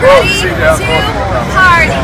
Ready to party.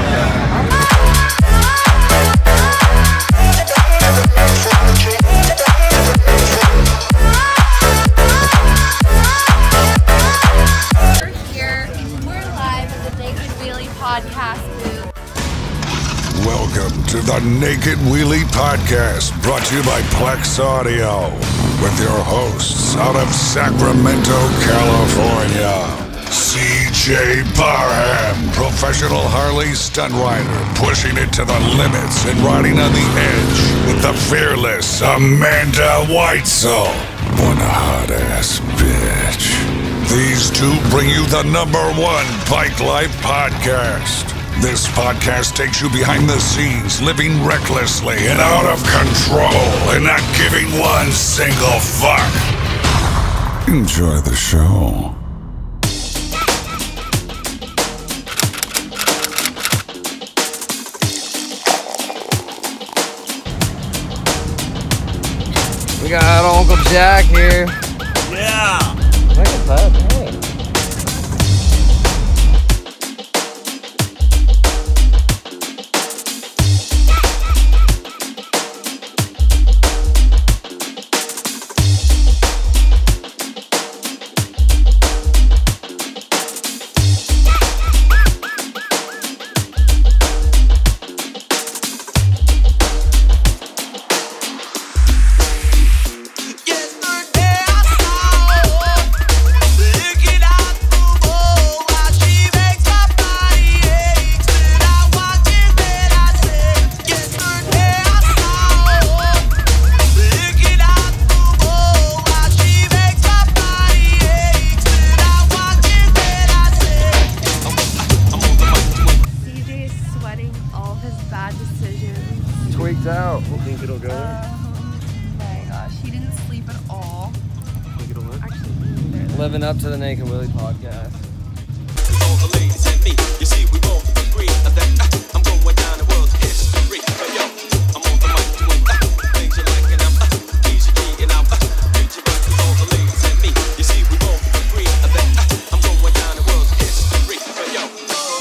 Podcast booth. Welcome to the Naked Wheelie Podcast, brought to you by Plex Audio, with your hosts out of Sacramento, California, CJ Barham, professional Harley stunt rider, pushing it to the limits and riding on the edge with the fearless Amanda Weitzel, one hot-ass bitch. These two bring you the #1 Bike Life podcast. This podcast takes you behind the scenes, living recklessly and out of control and not giving one single fuck. Enjoy the show. We got Uncle Jack here. Yeah. Look at that. Hey. Tweaked out. You think it'll go there? Oh my gosh, he didn't sleep at all. Think it'll work? Actually, neither. Living up to the Naked Wheelie podcast. All the ladies and me, you see we both agree that I'm going down the world history. But yo, I'm on the mic doing things you like and I'm easy and I'm reaching back to all the ladies and me. You see we both agree that I'm going down the world history. But yo.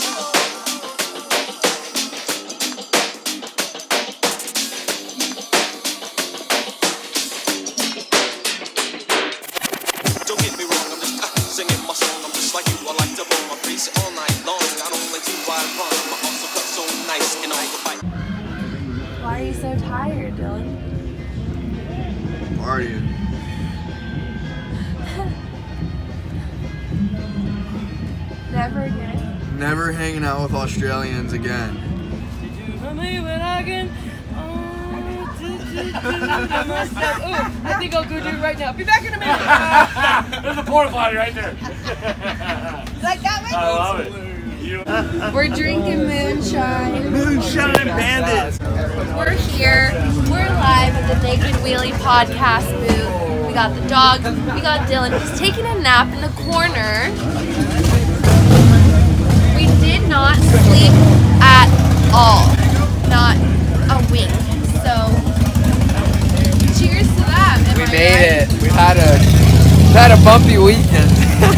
Don't get me wrong, I'm just singing my song. I'm just like you. I like to roll my face all night long. I don't like to wild run. I also cut so nice and all the bite. Why are you so tired, Dylan? Partying. Never again. Never hanging out with Australians again. I think I'll go do it right now. Be back in a minute. There's a porta potty right there. Like that way? I love it. We're drinking moonshine. Moonshine Bandits. We're here. We're live at the Naked Wheelie podcast booth. We got the dog. We got Dylan. He's taking a nap in the corner. We did not sleep at all. Not a wink. So, cheers to that. We made it. We've had a bumpy weekend.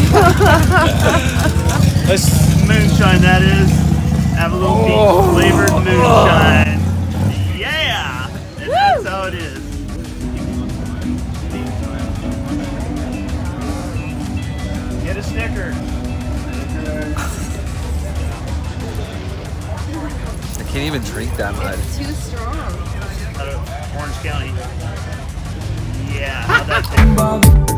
Let's moonshine, that is. Have a little peach flavored moonshine. Yeah! And that's how it is. Get a Snicker. I can't even drink that much. It's too strong. Out of Orange County. Yeah, how'd that taste?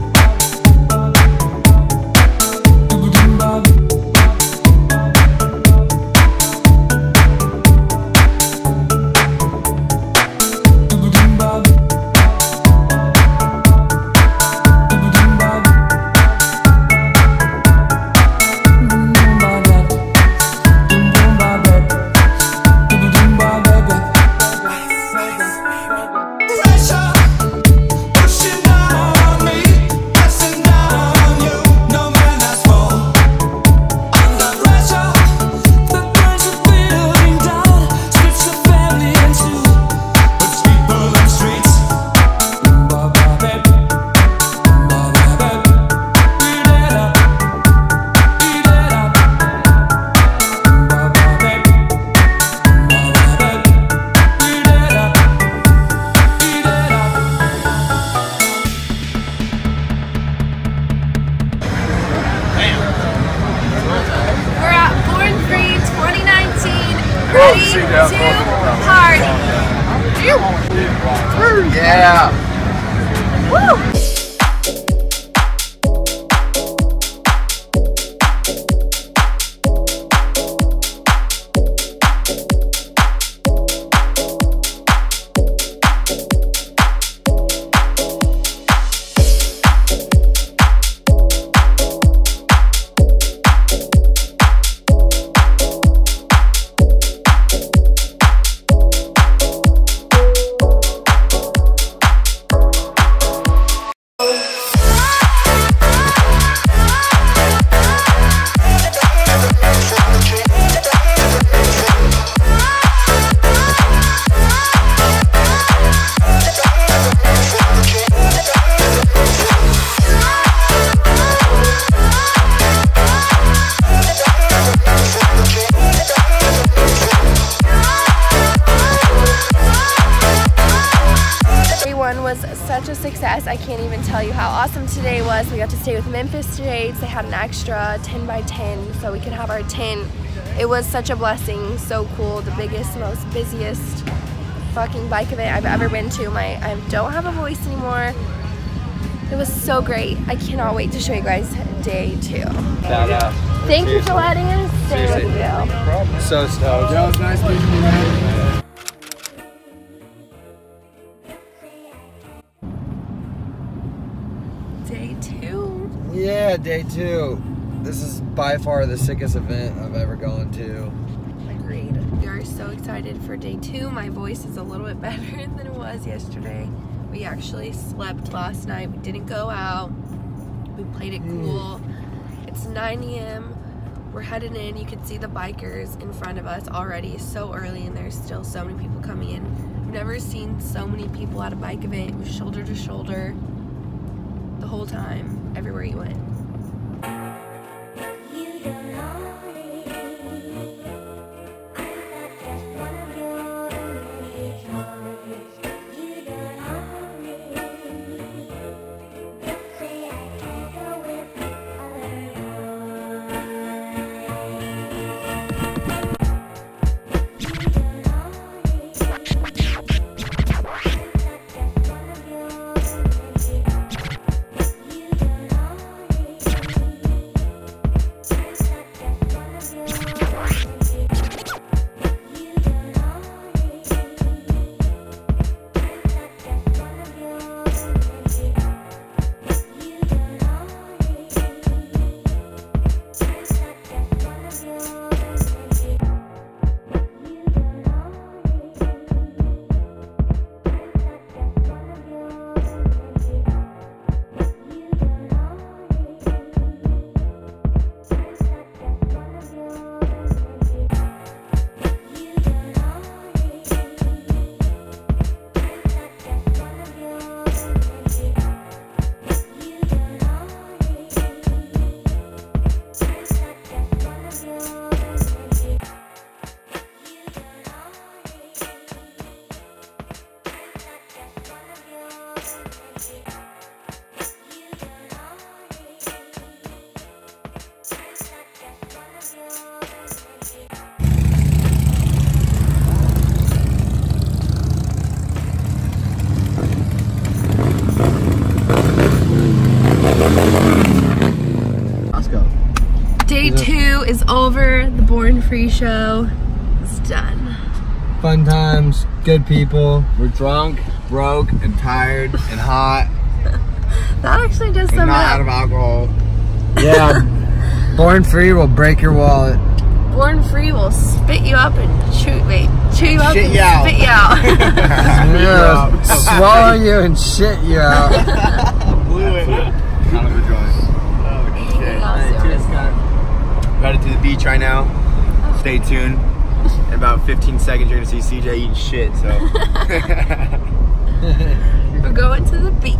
Pushing down on me. Ready to party. Yeah. Woo! Was such a success. I can't even tell you how awesome today was. We got to stay with Memphis today. They had an extra 10 by 10 so we could have our tent. It was such a blessing, so cool. The biggest, most busiest fucking bike event I've ever been to. I don't have a voice anymore. It was so great. I cannot wait to show you guys day 2. Thank you for letting us stay with you. So stoked. Joe, it's nice meeting you, man. Day 2. Yeah, day 2. This is by far the sickest event I've ever gone to. Agreed. We are so excited for day 2. My voice is a little bit better than it was yesterday. We actually slept last night. We didn't go out. We played it cool. It's 9 a.m. We're headed in. You can see the bikers in front of us already. So early and there's still so many people coming in. I've never seen so many people at a bike event. It was shoulder to shoulder the whole time, everywhere you went. Day 2 is over. The Born Free show is done. Fun times, good people. We're drunk, broke, and tired, and hot. That actually does And sum it not out of up. alcohol. Yeah, Born Free will break your wallet. Born Free will spit you up and chew you up Shit and you out. spit you out. Yeah, swallow you and shit you out. Blew it. Kind of a joint. Oh, shit. Headed to the beach right now. Stay tuned. In about 15 seconds, you're going to see CJ eating shit, so. We're going to the beach.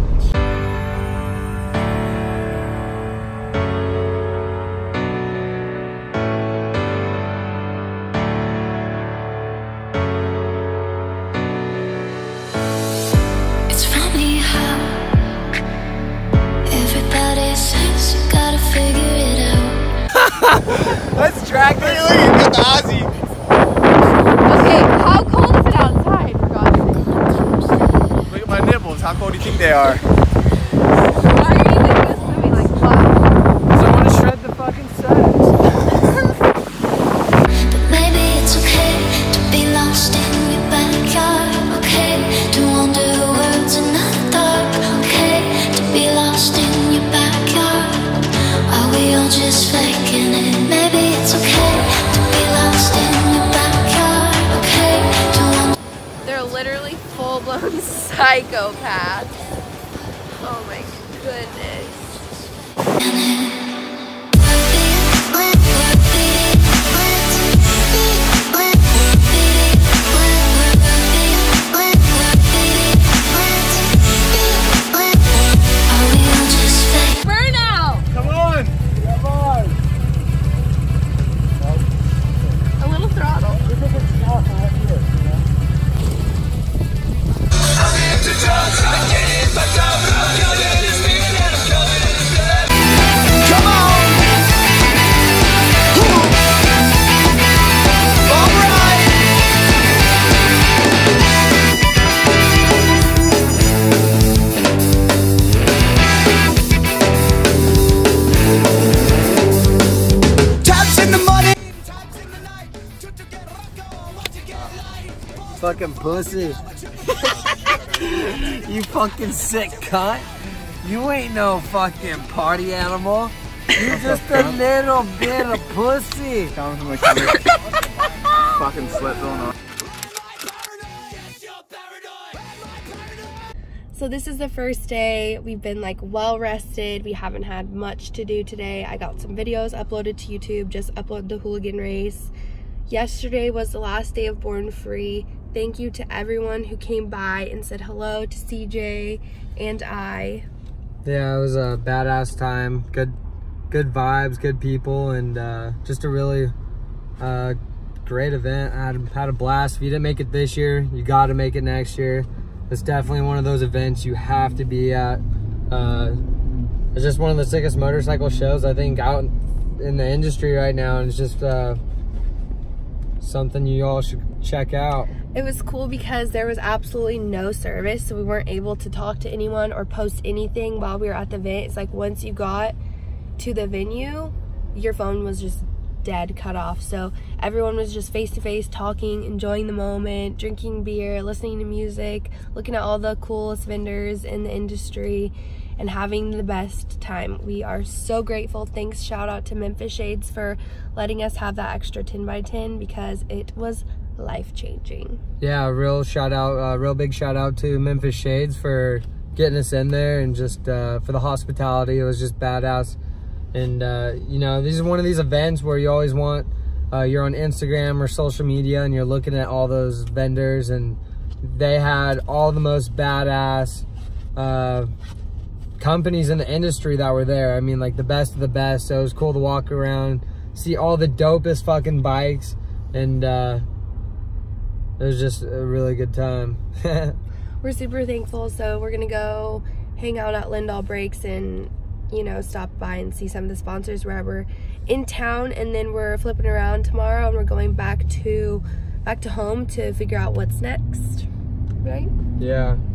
It's funny how everybody says you gotta figure it out. Let's track this. Look at the Aussie. How cool do you think they are? Why are you thinking this movie? Like, what? Because I want to shred the fucking set. But maybe it's okay to be lost in your backyard. Okay, to wander the world's another dark. Okay, to be lost in your backyard. Are we all just faking it? Maybe it's okay to be lost in your backyard. Okay, to wander. They're literally full-blown psychopaths. Oh my goodness. Burnout! Come on! A little throttle. Fucking pussy. You fucking sick cunt. You ain't no fucking party animal. You just a little bit of pussy. Coming from the camera. Fucking sweat going on. So this is the first day. We've been like well rested. We haven't had much to do today. I got some videos uploaded to YouTube. Just upload the hooligan race. Yesterday was the last day of Born Free. Thank you to everyone who came by and said hello to CJ and I. Yeah, it was a badass time. Good vibes, good people, and just a really great event. I had a blast. If you didn't make it this year, you got to make it next year. It's definitely one of those events you have to be at. It's just one of the sickest motorcycle shows I think out in the industry right now, and it's just something you all should check out. It was cool because there was absolutely no service, so we weren't able to talk to anyone or post anything while we were at the event. It's like once you got to the venue, your phone was just dead, cut off. So everyone was just face to face, talking, enjoying the moment, drinking beer, listening to music, looking at all the coolest vendors in the industry, and having the best time. We are so grateful. Thanks, shout out to Memphis Shades for letting us have that extra 10x10 because it was life-changing. Yeah, real big shout out to Memphis Shades for getting us in there, and just for the hospitality. It was just badass. And you know, this is one of these events where you always want, you're on Instagram or social media and you're looking at all those vendors, and they had all the most badass companies in the industry that were there. I mean, like the best of the best. So it was cool to walk around, see all the dopest fucking bikes, and it was just a really good time. We're super thankful. So we're gonna go hang out at Lindahl Brakes and, you know, stop by and see some of the sponsors where we're in town, and then we're flipping around tomorrow and we're going back to home to figure out what's next, right? Yeah.